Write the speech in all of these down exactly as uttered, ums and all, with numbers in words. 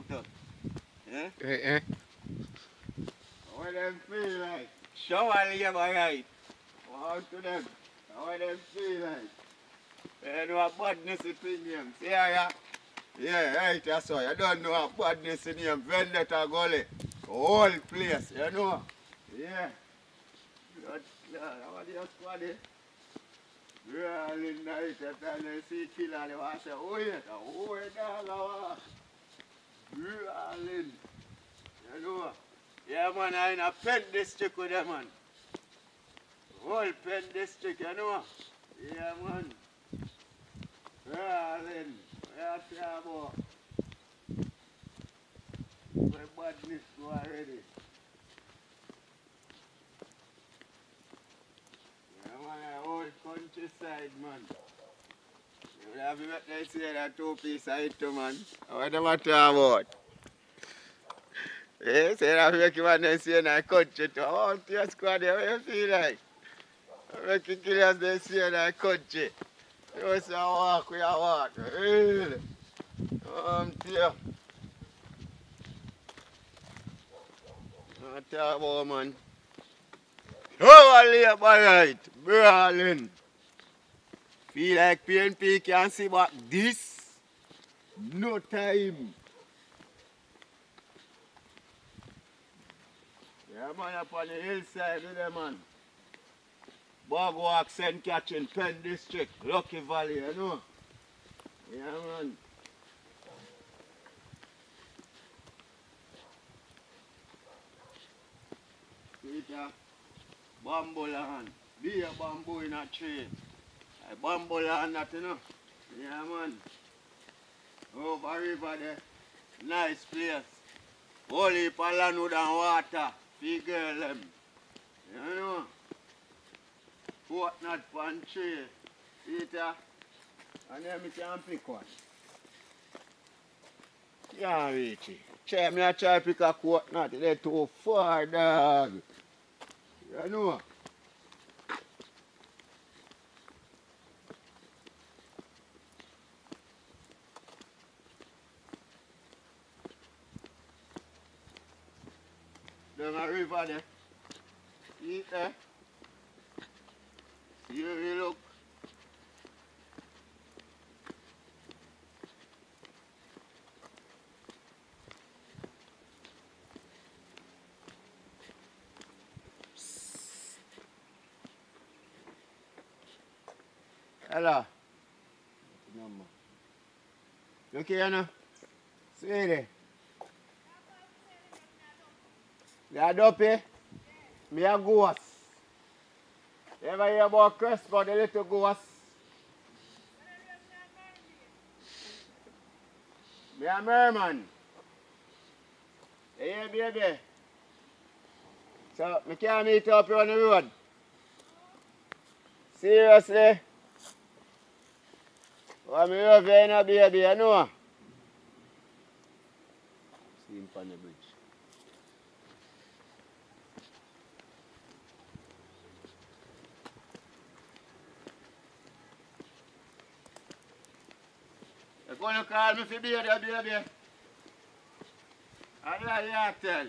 to. Eh? Eh, eh. How them feel like? Shower labor right. Out to them. How them feel like? You know what badness is in them. See ya? Yeah, right, that's why. You don't know what badness in them. Vendetta gully. The whole place, you know. Yeah. Blood, blood. How are you squad eh? Really nice. Every time they see killer, they want to say, oh yeah, oh yeah, dog. Really. You know. Yeah, man, I'm in a Penn district with them, man. Whole Penn district, you know. Yeah, man. Really. What you say about? Where badness go already. Yeah, man, a whole countryside, man. You would have met them say that two-piece side too, man. What them a talk about? Eh, say that make you want to say in the country too. Oh, your squad there, what you feel like? Make you kill us they say in the country. You say walk, we a walk. Really? Um, dear. What talk about, man? Oh, labor right, brawling. Feel like P N P can see back this? No time. Yeah, man, up on the hillside with them, man. Bogwalk, Saint Catherine, Penn District, Lucky Valley, you know. Yeah, man. Peter, bamboo land. Be a bamboo in a tree. A bamboo land that, you know. Yeah, man. Over river there. Nice place. Whole heap of land wood and water. Big girl them. You know. Coconut pan tree. Peter. And then we can pick one. Can't reach it. Try me a try pick a coconut. They're too far, dog. You know. Down a river there. See it there? See where we look? Hello. Number. Look here now. Sweetie. You are dopey? Me a ghost. You ever hear about Crespo, the little ghost? Me a merman. You hear, baby? So, me can't meet up here on the road. Seriously? Well, me love you, you know, baby, you know? See him on the bridge. You're going to call me for baby, baby. I know you tell.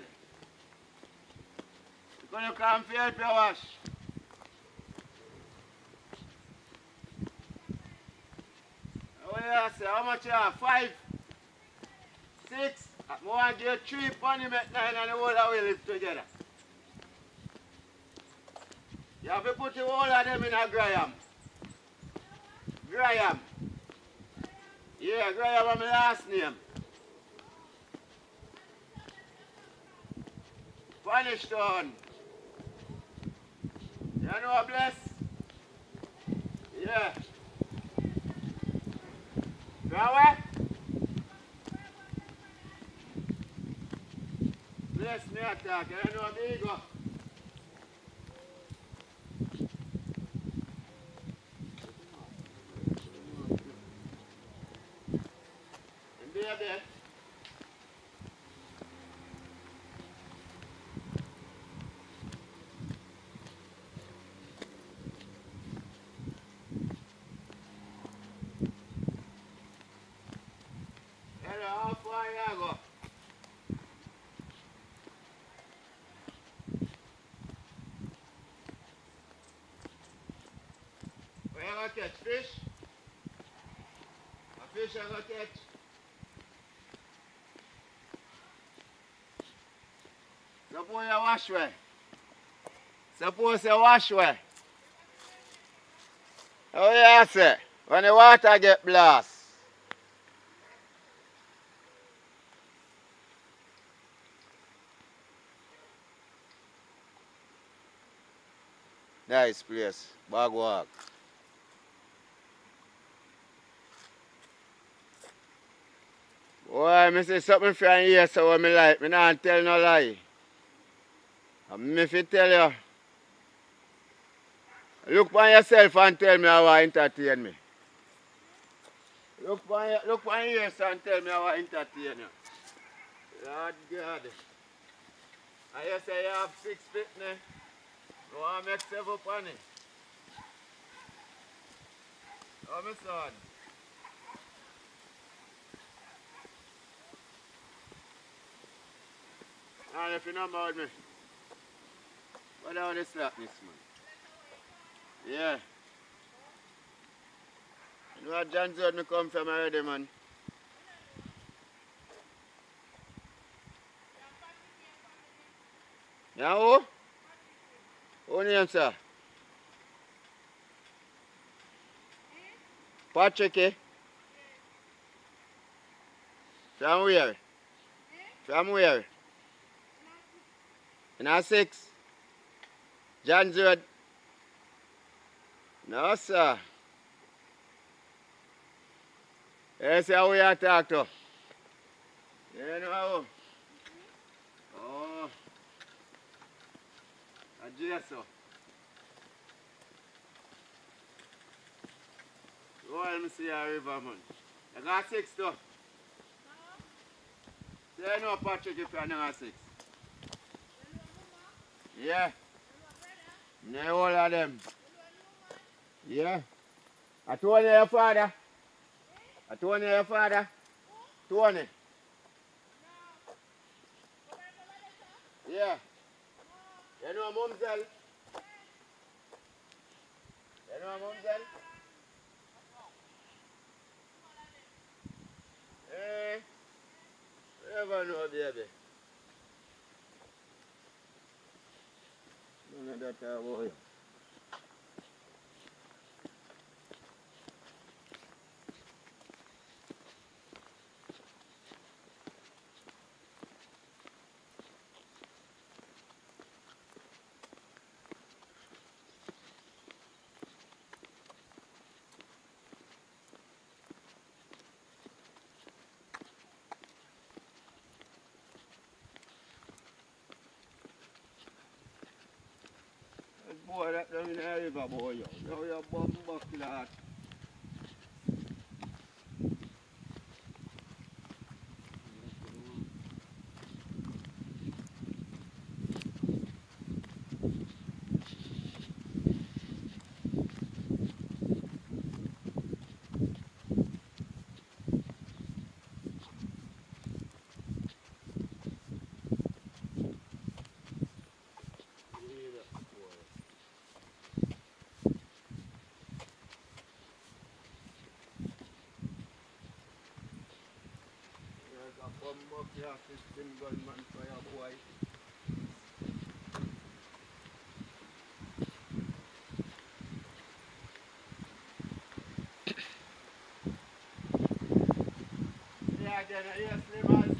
You're going to come for help you wash. Oh yeah, say how much you have? Five? Six? I want to give you three penny make nine and the whole of we live together. You have to put the whole of them in a Graham. Graham. Yeah, Graham is my last name. Vanishton. You know Bless? Yeah. Go away? Bless me attack. You know me go. And baby. Hello, how far you go? you gonna catch fish? A fish you gonna catch? Suppose you wash way. Suppose you wash way. Oh yeah, say, when the water get blast. Nice place, bag walk. Boy, I say something from here so what me like, me not tell no lie. And me if tell you, look on yourself and tell me how you entertain me. Look on, look on here and tell me how I entertain you. Lord God. I you say you have six fitness. You want to make seven funny. Oh, my son. And if you know about me, what down the slackness, man? Yeah. You know what John Zod me come from already, man? Yeah, who? Who name, sir? Patrick, eh? From where? From where? In our six? John Zod? No, sir. Yes, how we are talk to? You know. Oh. A Jesu. Oh, let me see a river, man. You got six, though? No. Say no, Patrick, if you're not six. Yeah. No, all of them. Yeah. I told you your father. I told you your father. Tony. Yeah. You know Mumsel? You know Mumsel? Eh? You never know, baby. None of that about you. Boy, that down in the river, boy. You. Now you're bum bucket that. Bum bucket, fifteen gunman for your boy. Yeah, again, yes, Slimmers.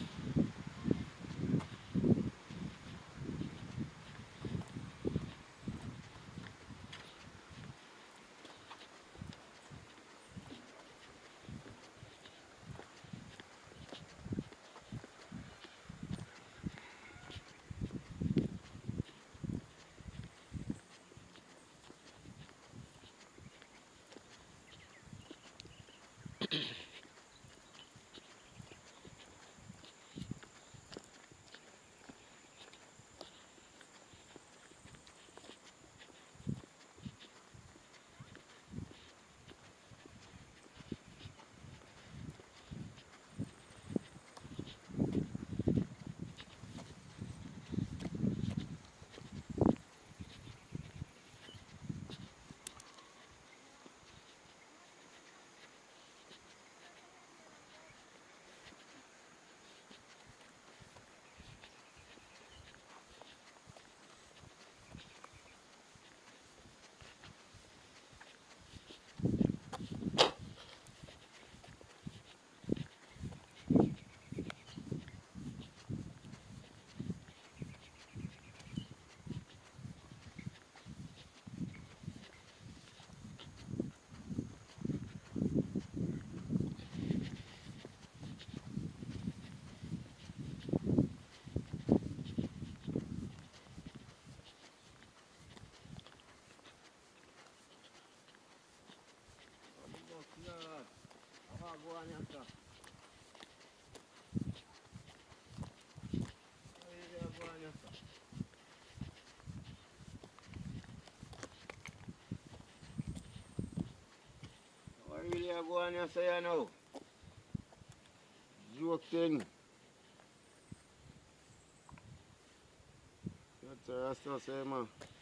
on here, sir? Where you there go on here, sir? Where you there go on here, sir, now? Joking. That's a rasta say, man.